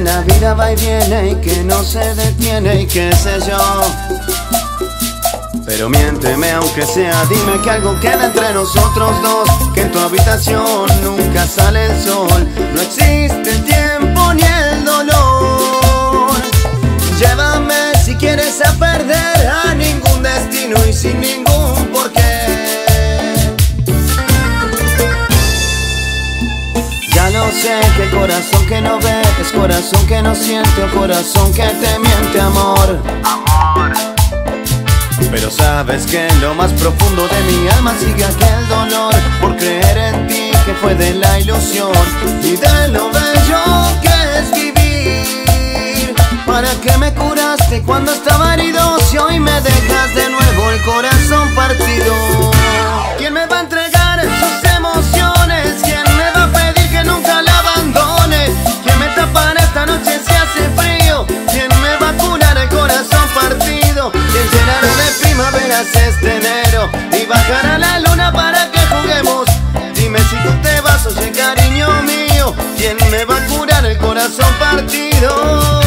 la vida va y viene y que no se detiene y qué sé yo. Pero miénteme aunque sea, dime que algo queda entre nosotros dos, que en tu habitación nunca sale el sol, no existe el tiempo ni el dolor. Llévame si quieres a perder a ningún destino y sin ningún porqué. Ya lo sé, que corazón que no ve es corazón que no siente o corazón que te miente, amor. Pero sabes que en lo más profundo de mi alma sigue aquel dolor por creer en ti, que fue de la ilusión y de lo bello que es vivir. ¿Para qué me curaste cuando estaba herido si hoy me dejas de nuevo el corazón partido? ¿Quién me va a entregar sus emociones? ¿Quién me va a pedir que nunca la abandone? ¿Quién me tapará esta noche si hace frío? ¿Quién me va a curar el corazón partido? ¿Quién llenará de primaveras este enero y bajará la luna para que juguemos? Dime si tú te vas, oye cariño mío, ¿quién me va a curar el corazón partido?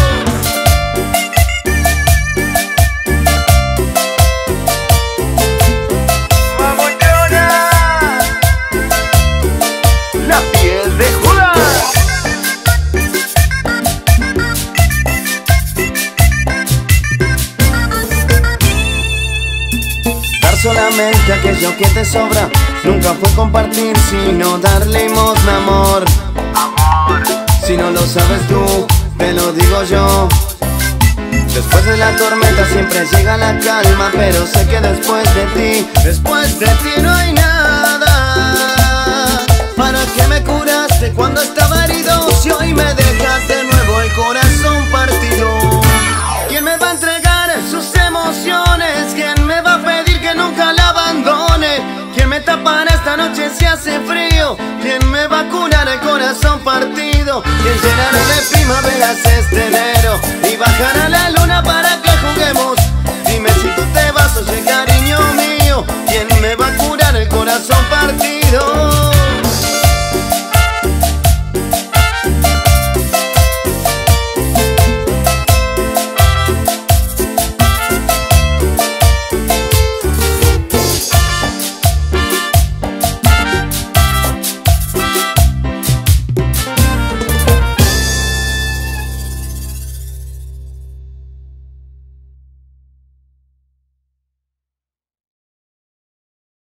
Solamente aquello que te sobra nunca fue compartir, sino dar limosna, amor. Si no lo sabes tú, te lo digo yo. Después de la tormenta siempre llega la calma, pero sé que después de ti no hay nada. ¿Para qué me curaste cuando estaba herido si hoy me dejas de nuevo el corazón partido? ¿Quién me va a entregar sus emociones? ¿Quién me va a pedir que nunca la abandone? ¿Quién me tapará esta noche si hace frío? ¿Quién me va a curar el corazón partido? ¿Quién llenará de primaveras este